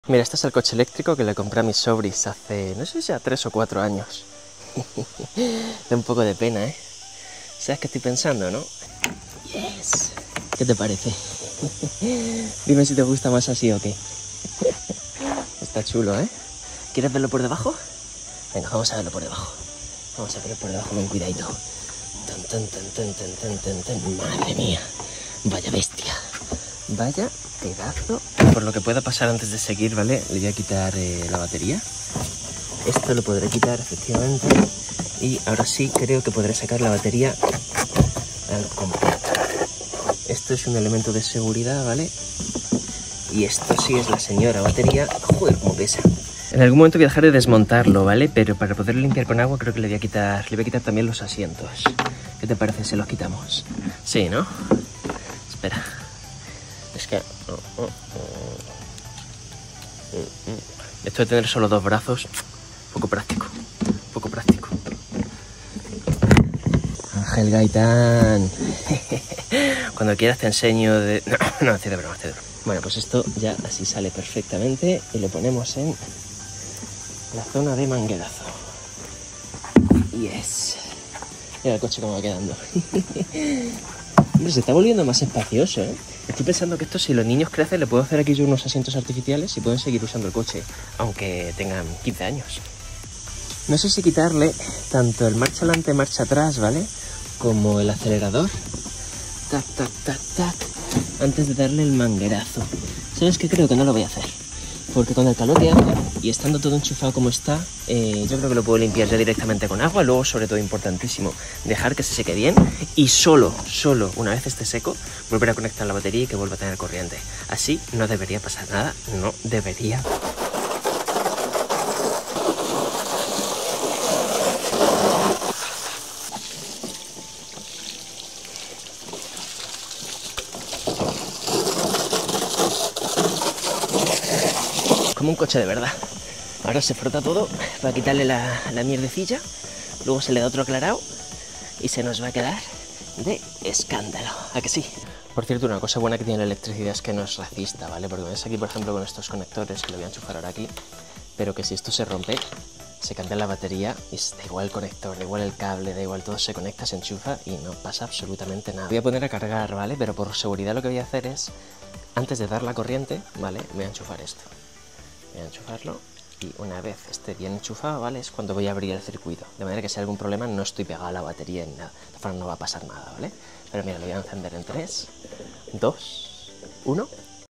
Mira, este es el coche eléctrico que le compré a mis sobris hace, no sé si ya 3 o 4 años. Da un poco de pena, ¿eh? ¿Sabes qué estoy pensando, no? Yes. ¿Qué te parece? Dime si te gusta más así o qué. Está chulo, ¿eh? ¿Quieres verlo por debajo? Venga, vamos a verlo por debajo. Vamos a verlo por debajo con cuidadito. Tan, tan, tan, tan, tan, tan, tan, tan. Madre mía. Vaya bestia. Vaya pedazo. Por lo que pueda pasar antes de seguir, ¿vale? Le voy a quitar la batería. Esto lo podré quitar, efectivamente. Y ahora sí creo que podré sacar la batería al completo. Esto es un elemento de seguridad, ¿vale? Y esto sí es la señora batería. Joder, cómo pesa. En algún momento voy a dejar de desmontarlo, ¿vale? Pero para poderlo limpiar con agua creo que le voy a quitar también los asientos. ¿Qué te parece si los quitamos? Sí, ¿no? Espera. Es que... Esto de tener solo 2 brazos, poco práctico. Poco práctico. Ángel Gaitán. Cuando quieras te enseño de... No, estoy de broma, estoy de broma. Bueno, pues esto ya así sale perfectamente y lo ponemos en la zona de manguerazo. Yes. Mira el coche cómo va quedando. Hombre, se está volviendo más espacioso, ¿eh? Estoy pensando que esto, si los niños crecen, le puedo hacer aquí yo unos asientos artificiales y pueden seguir usando el coche, aunque tengan 15 años. No sé si quitarle tanto el marcha adelante, marcha atrás, ¿vale? Como el acelerador. Tac, tac, tac, tac. Antes de darle el manguerazo. ¿Sabes qué? Creo que no lo voy a hacer. Porque con el calor que hace y estando todo enchufado como está, yo creo que lo puedo limpiar ya directamente con agua. Luego, sobre todo, importantísimo, dejar que se seque bien y solo una vez esté seco, volver a conectar la batería y que vuelva a tener corriente. Así no debería pasar nada, no debería. Como un coche de verdad. Ahora se frota todo para quitarle la mierdecilla, luego se le da otro aclarado y se nos va a quedar de escándalo. ¿A que sí? Por cierto, una cosa buena que tiene la electricidad es que no es racista, ¿vale? Porque ves aquí, por ejemplo, con estos conectores, que lo voy a enchufar ahora aquí, pero que si esto se rompe, se cambia la batería y da igual el conector, da igual el cable, da igual todo, se conecta, se enchufa y no pasa absolutamente nada. Voy a poner a cargar, ¿vale? Pero por seguridad lo que voy a hacer es, antes de dar la corriente, ¿vale? Voy a enchufar esto. Voy a enchufarlo y una vez esté bien enchufado, ¿vale? Es cuando voy a abrir el circuito. De manera que si hay algún problema no estoy pegado a la batería ni nada. De forma no va a pasar nada, ¿vale? Pero mira, lo voy a encender en 3, 2, 1...